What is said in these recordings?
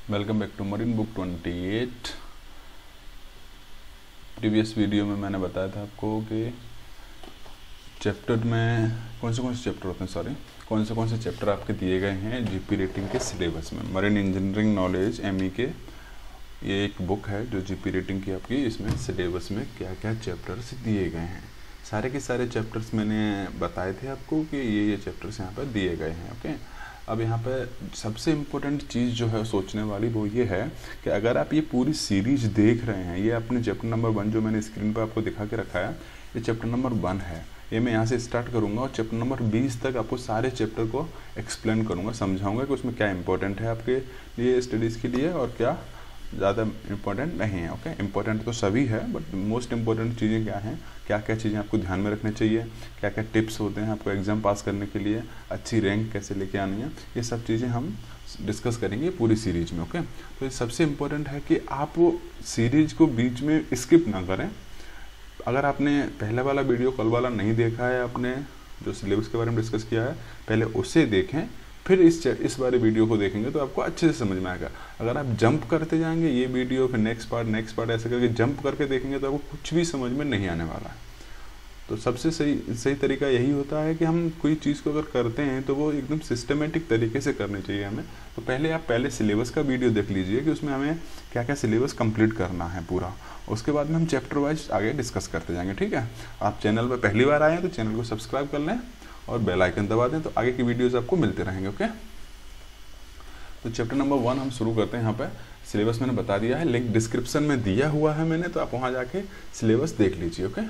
Welcome back to marine book 28। Previous video में मैंने बताया था आपको कि चैप्टर में कौन से चैप्टर होते हैं, कौन से चैप्टर आपके दिए गए हैं जीपी रेटिंग के सिलेबस में। मरीन इंजीनियरिंग नॉलेज एमई के ये एक बुक है जो जीपी रेटिंग की आपकी, इसमें सिलेबस में क्या क्या चैप्टर्स दिए गए हैं। सारे के सारे चैप्टर्स मैंने बताए थे आपको कि ये चैप्टर्स यहाँ पर दिए गए हैं। ओके, अब यहाँ पे सबसे इम्पोर्टेंट चीज़ जो है सोचने वाली वो ये है कि अगर आप ये पूरी सीरीज देख रहे हैं, ये अपने चैप्टर नंबर 1 जो मैंने स्क्रीन पर आपको दिखा के रखा है, ये चैप्टर नंबर 1 है। ये मैं यहाँ से स्टार्ट करूँगा और चैप्टर नंबर 20 तक आपको सारे चैप्टर को एक्सप्लेन करूँगा, समझाऊँगा कि उसमें क्या इंपॉर्टेंट है आपके लिए स्टडीज़ के लिए और क्या ज़्यादा इम्पोर्टेंट नहीं है। ओके, इम्पोर्टेंट तो सभी है बट मोस्ट इम्पोर्टेंट चीज़ें क्या हैं, क्या क्या चीज़ें आपको ध्यान में रखनी चाहिए, क्या क्या टिप्स होते हैं आपको एग्ज़ाम पास करने के लिए, अच्छी रैंक कैसे लेके आनी है, ये सब चीज़ें हम डिस्कस करेंगे पूरी सीरीज में। ओके, तो ये सबसे इम्पोर्टेंट है कि आप वो सीरीज को बीच में स्किप ना करें। अगर आपने पहले वाला वीडियो कल वाला नहीं देखा है, आपने जो सिलेबस के बारे में डिस्कस किया है पहले उसे देखें, फिर इस बारे वीडियो को देखेंगे तो आपको अच्छे से समझ में आएगा। अगर आप जंप करते जाएंगे ये वीडियो फिर नेक्स्ट पार्ट ऐसे करके जंप करके देखेंगे तो आपको कुछ भी समझ में नहीं आने वाला है। तो सबसे सही तरीका यही होता है कि हम कोई चीज़ को अगर करते हैं तो वो एकदम सिस्टमेटिक तरीके से करनी चाहिए हमें। तो पहले सिलेबस का वीडियो देख लीजिए कि उसमें हमें क्या क्या सिलेबस कंप्लीट करना है पूरा, उसके बाद में हम चैप्टर वाइज आगे डिस्कस करते जाएंगे। ठीक है, आप चैनल पर पहली बार आए हैं तो चैनल को सब्सक्राइब कर लें और बेल आइकन दबा दें तो आगे की वीडियोस आपको मिलते रहेंगे। ओके, तो चैप्टर नंबर 1 हम शुरू करते हैं। यहाँ पे सिलेबस मैंने बता दिया है, लिंक डिस्क्रिप्शन में दिया हुआ है मैंने, तो आप वहाँ जाके सिलेबस देख लीजिए। ओके,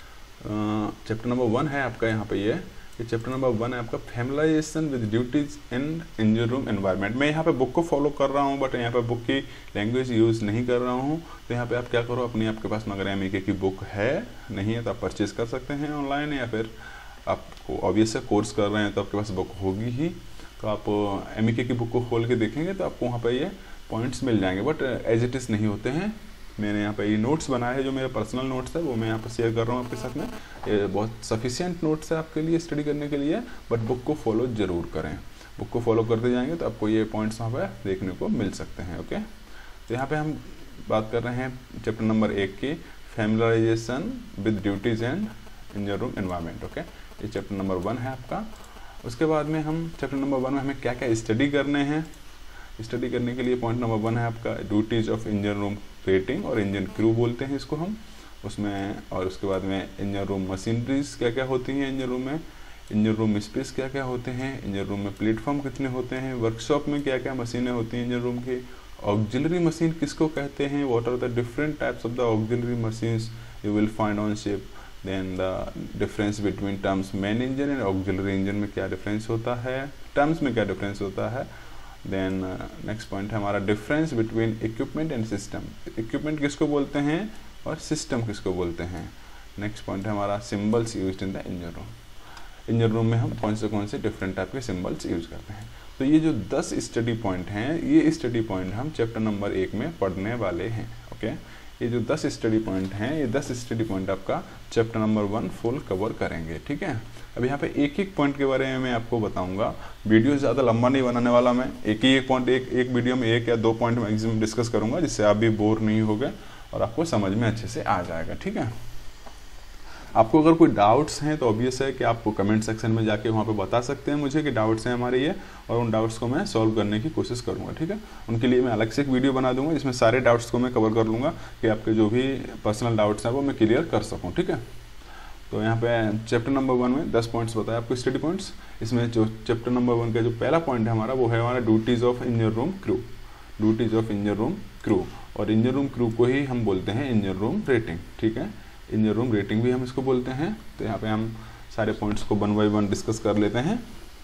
चैप्टर नंबर 1 है आपका यहाँ पे ये चैप्टर नंबर 1 है आपका familiarisation with duties in engineering room environment. मैं यहाँ पे बुक को फॉलो कर रहा हूँ बट यहाँ पे बुक की लैंग्वेज यूज़ नहीं कर रहा हूँ। तो यहाँ पे आप क्या करो, अपनी आपके पास अगर एमईके की बुक है नहीं है तो आप परचेज कर सकते हैं ऑनलाइन, या फिर आपको ऑब्वियस है कोर्स कर रहे हैं तो आपके पास बुक होगी ही, तो आप एमईके की बुक को खोल के देखेंगे तो आपको वहाँ पर ये पॉइंट्स मिल जाएंगे बट एज इट इज़ नहीं होते हैं। मैंने यहाँ पे ये नोट्स बनाए हैं जो मेरे पर्सनल नोट्स है वो मैं यहाँ पर शेयर कर रहा हूँ आपके साथ में। ये बहुत सफिशिएंट नोट्स है आपके लिए स्टडी करने के लिए, बट बुक को फॉलो ज़रूर करें। बुक को फॉलो करते जाएंगे तो आपको ये पॉइंट्स वहाँ पर देखने को मिल सकते हैं। ओके, तो यहाँ पर हम बात कर रहे हैं चैप्टर नंबर 1 की familiarisation with duties and engineering room environment. Okay, ये चैप्टर नंबर 1 है आपका। उसके बाद में हम चैप्टर नंबर 1 में हमें क्या क्या स्टडी करने हैं। स्टडी करने के लिए पॉइंट नंबर 1 है आपका duties of engineer room rating और इंजन क्रू बोलते हैं इसको हम उसमें। और उसके बाद में इंजन रूम मशीनरीज क्या क्या होती हैं इंजन रूम में, इंजन रूम स्पेस क्या क्या होते हैं, इंजन रूम में प्लेटफॉर्म कितने होते हैं, वर्कशॉप में क्या क्या मशीनें होती हैं इंजन रूम की, ऑक्सिलरी मशीन किसको कहते हैं, what are the different types of the auxiliary machines you will find on ship, then the difference between terms main engine and auxiliary engine में क्या डिफरेंस होता है, टर्म्स में क्या डिफरेंस होता है। देन नेक्स्ट पॉइंट है हमारा difference between equipment and system, equipment किसको बोलते हैं और सिस्टम किसको बोलते हैं। नेक्स्ट पॉइंट है हमारा symbols used in the engine room, engine room में हम कौन से डिफरेंट टाइप के सिंबल्स यूज करते हैं। तो ये जो 10 स्टडी पॉइंट हैं, ये स्टडी पॉइंट हम चैप्टर नंबर 1 में पढ़ने वाले हैं। ओके, ये जो 10 स्टडी पॉइंट हैं, ये 10 स्टडी पॉइंट आपका चैप्टर नंबर 1 फुल कवर करेंगे। ठीक है, अब यहाँ पे एक एक पॉइंट के बारे में मैं आपको बताऊंगा। वीडियो ज़्यादा लंबा नहीं बनाने वाला, मैं एक पॉइंट एक वीडियो में 1 या 2 पॉइंट मैक्सिमम डिस्कस करूँगा जिससे आप भी बोर नहीं होगे और आपको समझ में अच्छे से आ जाएगा। ठीक है, आपको अगर कोई डाउट्स हैं तो ऑब्वियस है कि आप कमेंट सेक्शन में जाके वहाँ पे बता सकते हैं मुझे कि डाउट्स हैं हमारे ये, और उन डाउट्स को मैं सॉल्व करने की कोशिश करूँगा। ठीक है, उनके लिए मैं अलग से एक वीडियो बना दूँगा जिसमें सारे डाउट्स को मैं कवर कर लूँगा कि आपके जो भी पर्सनल डाउट्स हैं वो मैं क्लियर कर सकूँ। ठीक है, तो यहाँ पे चैप्टर नंबर 1 में 10 पॉइंट्स बताया आपको स्टडी पॉइंट्स। इसमें जो चैप्टर नंबर 1 का जो पहला पॉइंट है हमारा वो है हमारा duties of engineer room crew, duties of engineer room crew, और इंजीनियर रूम क्रू को ही हम बोलते हैं इंजीनियर रूम रेटिंग। ठीक है, इंजीनियर रूम रेटिंग भी हम इसको बोलते हैं। तो यहाँ पे हम सारे पॉइंट्स को 1 बाय 1 डिस्कस कर लेते हैं।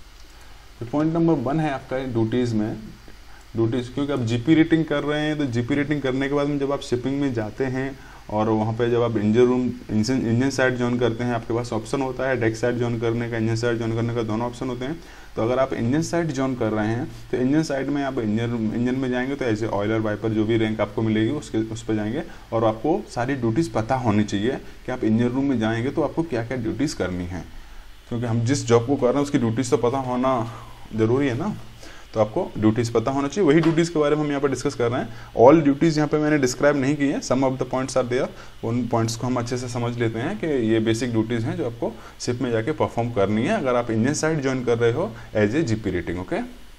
तो पॉइंट नंबर 1 है आपका ड्यूटीज़ में, ड्यूटीज़ क्योंकि आप जीपी रेटिंग कर रहे हैं तो जीपी रेटिंग करने के बाद में जब आप शिपिंग में जाते हैं और वहाँ पे जब आप इंजन साइड ज्वाइन करते हैं, आपके पास ऑप्शन होता है डेक साइड ज्वाइन करने का, इंजन साइड ज्वाइन करने का, दोनों ऑप्शन होते हैं। तो अगर आप इंजन साइड ज्वाइन कर रहे हैं तो इंजन साइड में आप इंजन में जाएंगे तो ऐसे ऑयलर वाइपर जो भी रैंक आपको मिलेगी उस पर जाएंगे, और आपको सारी ड्यूटीज़ पता होनी चाहिए कि आप इंजन रूम में जाएंगे तो आपको क्या क्या ड्यूटीज़ करनी है, क्योंकि हम जिस जॉब को कर रहे हैं उसकी ड्यूटीज़ तो पता होना ज़रूरी है ना। तो आपको ड्यूटीज़ पता होना चाहिए, वही ड्यूटीज़ के बारे में हम यहाँ पर डिस्कस कर रहे हैं। ऑल ड्यूटीज़ यहाँ पे मैंने डिस्क्राइब नहीं की है, some of the points are there, उन पॉइंट्स को हम अच्छे से समझ लेते हैं कि ये बेसिक ड्यूटीज़ हैं जो आपको शिप में जाके परफॉर्म करनी है अगर आप इंजन साइड ज्वाइन कर रहे हो as a GP rating. Okay,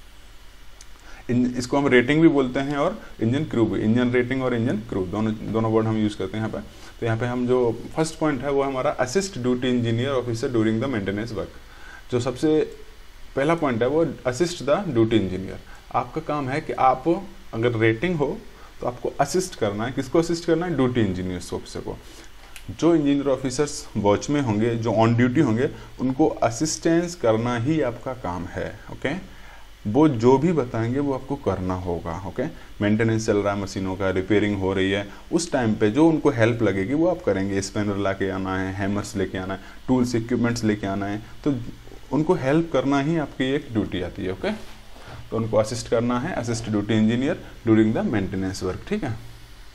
इसको हम रेटिंग भी बोलते हैं और इंजन क्रू भी, इंजन रेटिंग और इंजन क्रू दोनों वर्ड हम यूज़ करते हैं यहाँ पे। तो यहाँ पे हम जो फर्स्ट पॉइंट है वो हमारा assist duty engineer officer during the maintenance work. जो सबसे पहला पॉइंट है वो असिस्ट द ड्यूटी इंजीनियर। आपका काम है कि आप अगर रेटिंग हो तो आपको असिस्ट करना है, किसको असिस्ट करना है? ड्यूटी इंजीनियर्स ऑफिसर को। जो इंजीनियर ऑफिसर्स वॉच में होंगे, जो ऑन ड्यूटी होंगे, उनको असिस्टेंस करना ही आपका काम है। ओके, वो जो भी बताएंगे वो आपको करना होगा। ओके, मेंटेनेंस चल रहा है मशीनों का, रिपेयरिंग हो रही है, उस टाइम पे जो उनको हेल्प लगेगी वो आप करेंगे। स्पैनर ला के आना है, हैमर्स लेके आना है, टूल्स इक्विपमेंट्स लेके आना है, तो उनको हेल्प करना ही आपकी एक ड्यूटी आती है। ओके, तो उनको असिस्ट करना है, assist duty engineer during the maintenance work. ठीक है,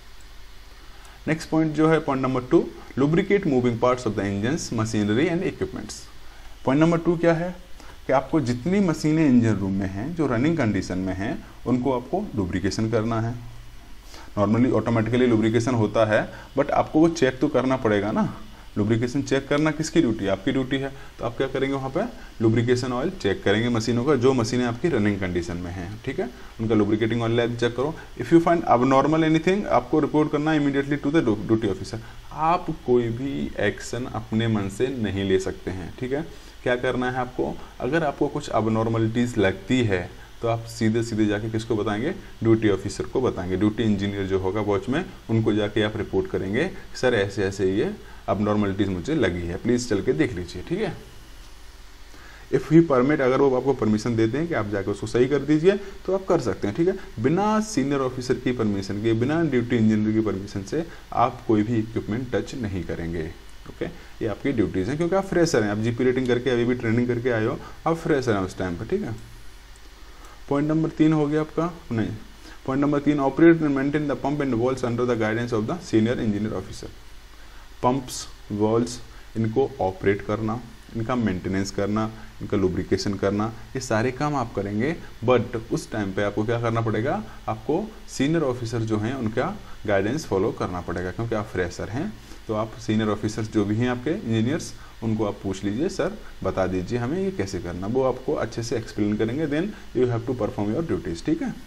नेक्स्ट पॉइंट जो है point number 2, lubricate moving parts of the engines, machinery and equipments. Point number 2 क्या है कि आपको जितनी मशीनें इंजन रूम में हैं जो रनिंग कंडीशन में हैं उनको आपको लुब्रिकेशन करना है। नॉर्मली ऑटोमेटिकली लुब्रिकेशन होता है, बट आपको वो चेक तो करना पड़ेगा ना। लुब्रिकेशन चेक करना किसकी ड्यूटी है? आपकी ड्यूटी है। तो आप क्या करेंगे वहाँ पे? लुब्रिकेशन ऑयल चेक करेंगे मशीनों का, जो मशीनें आपकी रनिंग कंडीशन में हैं। ठीक है, उनका लुब्रिकेटिंग ऑयल लेवल चेक करो। If you find abnormal anything, आपको रिपोर्ट करना है immediately to the duty officer. आप कोई भी एक्शन अपने मन से नहीं ले सकते हैं। ठीक है, क्या करना है आपको? अगर आपको कुछ अबनॉर्मलिटीज़ लगती है तो आप सीधे सीधे जाके किसको बताएंगे? ड्यूटी ऑफिसर को बताएंगे। ड्यूटी इंजीनियर जो होगा वॉच में, उनको जाके आप रिपोर्ट करेंगे, सर ऐसे ऐसे ये अबनॉर्मलिटीज़ मुझे लगी है, प्लीज़ चल के देख लीजिए। ठीक है, इफ़ ही परमिट, अगर वो आपको परमिशन देते हैं कि आप जाकर उसको सही कर दीजिए तो आप कर सकते हैं। ठीक है, बिना सीनियर ऑफिसर की परमिशन के, बिना ड्यूटी इंजीनियर की परमिशन से आप कोई भी इक्विपमेंट टच नहीं करेंगे। ओके, ये आपकी ड्यूटीज़ हैं, क्योंकि आप फ्रेशर हैं, आप जीपी रेटिंग करके अभी भी ट्रेनिंग करके आए हो, आप फ्रेशर हैं उस टाइम पर। ठीक है, पॉइंट नंबर 3 हो गया आपका, नहीं, point number 3, operate and maintain the pump and valves under the guidance of the senior engineer officer. Pumps, valves, इनको ऑपरेट करना, इनका मेंटेनेंस करना, इनका लुब्रिकेशन करना, ये सारे काम आप करेंगे। बट उस टाइम पे आपको क्या करना पड़ेगा? आपको सीनियर ऑफिसर जो हैं उनका गाइडेंस फॉलो करना पड़ेगा, क्योंकि आप फ्रेशर हैं। तो आप सीनियर ऑफिसर्स जो भी हैं आपके इंजीनियर्स, उनको आप पूछ लीजिए, सर बता दीजिए हमें ये कैसे करना, वो आपको अच्छे से एक्सप्लेन करेंगे। Then you have to perform your duties. ठीक है,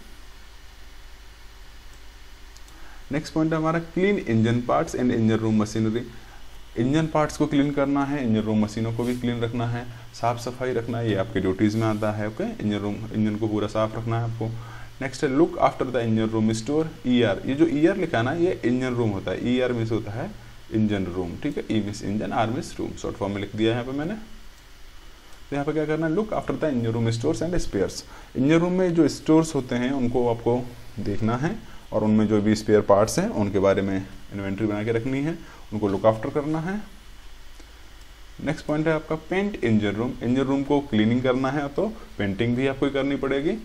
नेक्स्ट पॉइंट है हमारा clean engine parts and engine room machinery. Engine parts को क्लीन करना है, इंजन रूम मशीनों को भी क्लीन रखना है, साफ सफाई रखना है, ये आपके ड्यूटीज़ में आता है। ओके, इंजन को पूरा साफ रखना है आपको। नेक्स्ट है look after the engine room store, ER। ये जो ER लिखा है ना, ये इंजन रूम होता है, ER मीन्स होता है इंजन रूम। ठीक है, E means engine, R means room, short form में लिख दिया है यहाँ पे मैंने। तो यहाँ पे क्या करना है? Look after the engine room stores and spares. Engine room में जो स्टोर्स होते हैं उनको आपको देखना है, और उनमें जो भी स्पेयर पार्ट्स हैं उनके बारे में इन्वेंट्री बना के रखनी है, उनको लुक आफ्टर करना है। नेक्स्ट पॉइंट है आपका paint engine room. Engine room को क्लीनिंग करना है तो पेंटिंग भी आपको करनी पड़ेगी।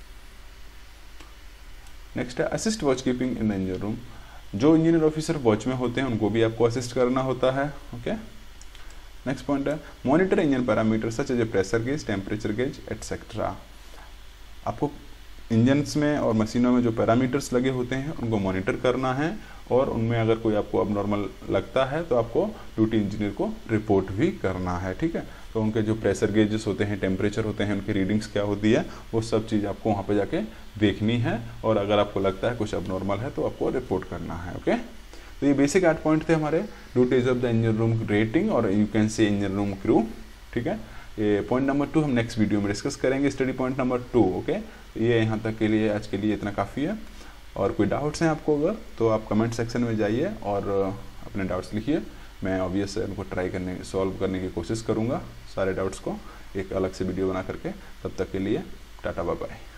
नेक्स्ट है assist watch keeping in the engine room. जो इंजीनियर ऑफिसर वॉच में होते हैं उनको भी आपको असिस्ट करना होता है। ओके, नेक्स्ट पॉइंट है monitor engine parameter such as a pressure gauge, temperature gauge etcetera. आपको इंजन्स में और मशीनों में जो पैरामीटर्स लगे होते हैं उनको मॉनिटर करना है, और उनमें अगर कोई आपको अबनॉर्मल लगता है तो आपको ड्यूटी इंजीनियर को रिपोर्ट भी करना है। ठीक है, तो उनके जो प्रेशर गेजेस होते हैं, टेम्परेचर होते हैं, उनकी रीडिंग्स क्या होती है, वो सब चीज़ आपको वहाँ पे जाके देखनी है, और अगर आपको लगता है कुछ अबनॉर्मल है तो आपको रिपोर्ट करना है। ओके, तो ये बेसिक 8 पॉइंट थे हमारे duties of the engine room rating, और you can say engine room crew. ठीक है, ये पॉइंट नंबर 2 हम नेक्स्ट वीडियो में डिस्कस करेंगे, स्टडी पॉइंट नंबर 2। ओके, ये यहाँ तक के लिए आज के लिए इतना काफ़ी है, और कोई डाउट्स हैं आपको अगर, तो आप कमेंट सेक्शन में जाइए और अपने डाउट्स लिखिए। मैं ऑब्वियस उनको सॉल्व करने की कोशिश करूँगा, सारे डाउट्स को एक अलग से वीडियो बना करके। तब तक के लिए टाटा बाय बाय।